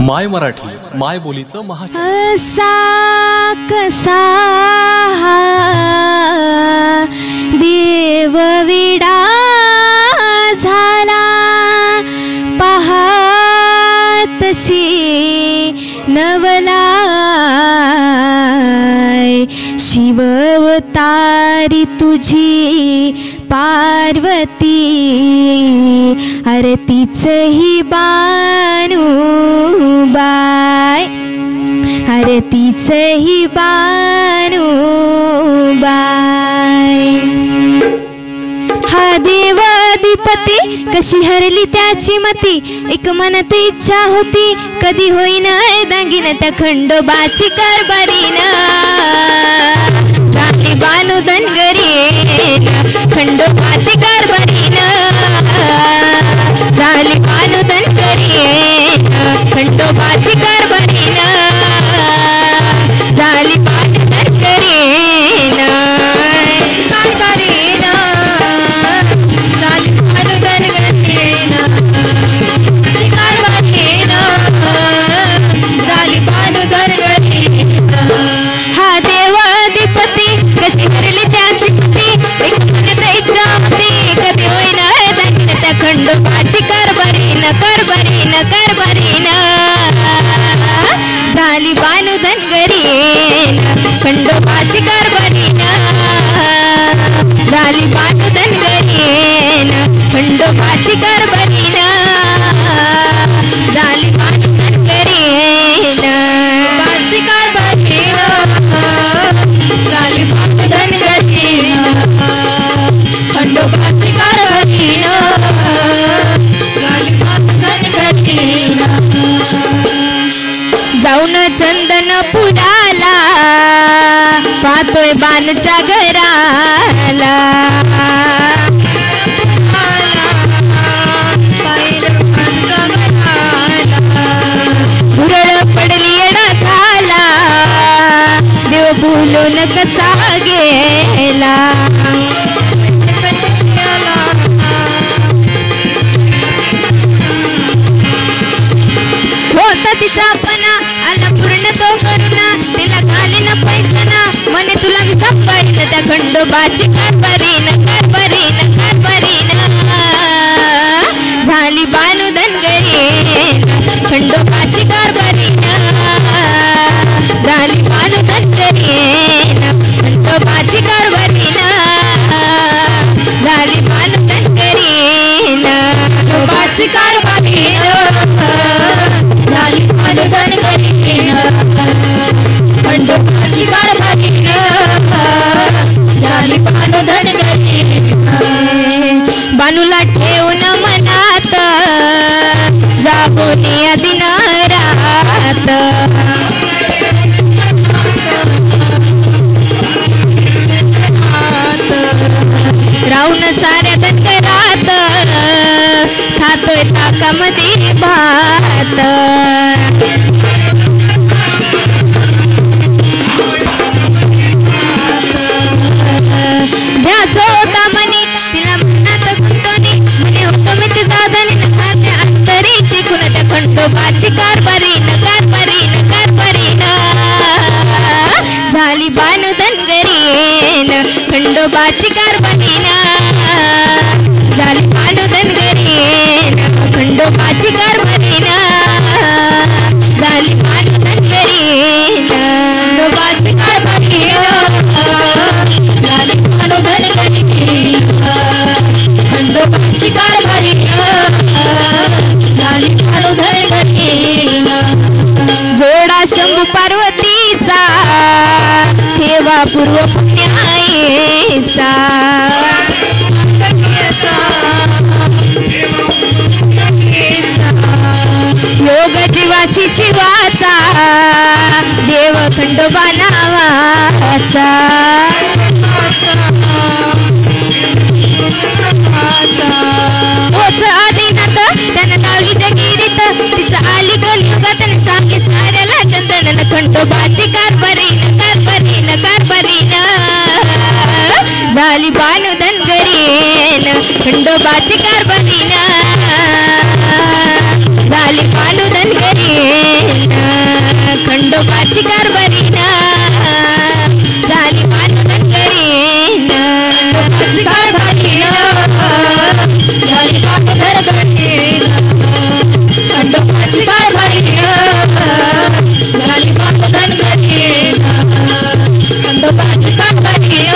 My Marathi माय बोलीचं महाचॅनल। असा कसा देव विडा झाला पाहतशी नवलाय शिवअवतारी तुझी पार्वती अरे तीचही बानुबाई अरे तीचही बानुबाई हा देवाधिपती कशी हरली त्याची मती एक मनात इच्छा होती कधी होईन दांगीन त्या खंडोबाची कारभारीन झाली बानू धनगरी खंडोबाची कारभारीन झाली बानू धनगरी खंडोबाची कारभारीन झाली बानू धनगरी कारभारीन झाली बानू धनगरी कारभारीन झाली बानू धनगरी हा देवाधिपती कशी हरली त्याची पती एक मनात इच्छा होती कधी होईन दाखीन त्या खंडोबाची कारभारीन कारभारीन कारभारीन झाली बानू धनगरी खंडोबाची कारभारीन झाली बानू धनगरी खंडोबाची कारभारीन झाली बानू धनगरी बाची कारभारीन झाली बानू धनगरी खंडोबाची कारभारीन झाली बानू धनगरी जाऊन चंदनपुराला पाहतोय बाणच्या घराला भुरळ पडली येडा झाला देव बोलून कसा गेला होता तिचा पणा आला पूर्ण तो करुणा तिला घालीन पैसना मने तुला मी सांभाळीन त्या खंडोबाची कारभारीन कारभारीन कारभारीन झाली बानू धनगरी खंडोबाची कारभारीन झाली बानू धनगरी खंडोबाची कारभारीन झाली बानू धनगरी खंडोबाची कारभारीन झाली बानू धनगरी खंडोबाची कारभारीन झाली बानू धनगरी बानूला ठेवून मनात जागून या दिन रात राहून साऱ्या धनगरात खातोय ताकामध्ये भात ध्यास होता मनी तिला मनात गुंतवणी म्हणे होतो मी ती दादाने नखात्या अंतरीची खुन त्या खंडोबाची कारभारीन कारभारीन कारभारीन झाली बानू धनगरी खंडोबाची कारभारीन झाली बानू धनगरी खंडोबाची कारभारीन झाली बानू धनगरी खंडोबाची कारभारीन झाली बानू धनगरी खंडोबाची कारभारीन झाली बानू धनगरी जोडा शंभू पार्वतीचा ठेवा पूर्व पुण्याईचा योग जीवाशी शिवाचा देव खंडोबा नावाचा होत आदिनाथ त्यानं लावली जगिरीत तिचं आली कलियुगात त्यानं सांगे साऱ्याला चंदन खंडोबाची कारभारीन कारभारीन कारभारीन झाली बानू धनगरी खंडोबाची कारभारीन झाली बानू धनगरी खंडोबाची कारभारी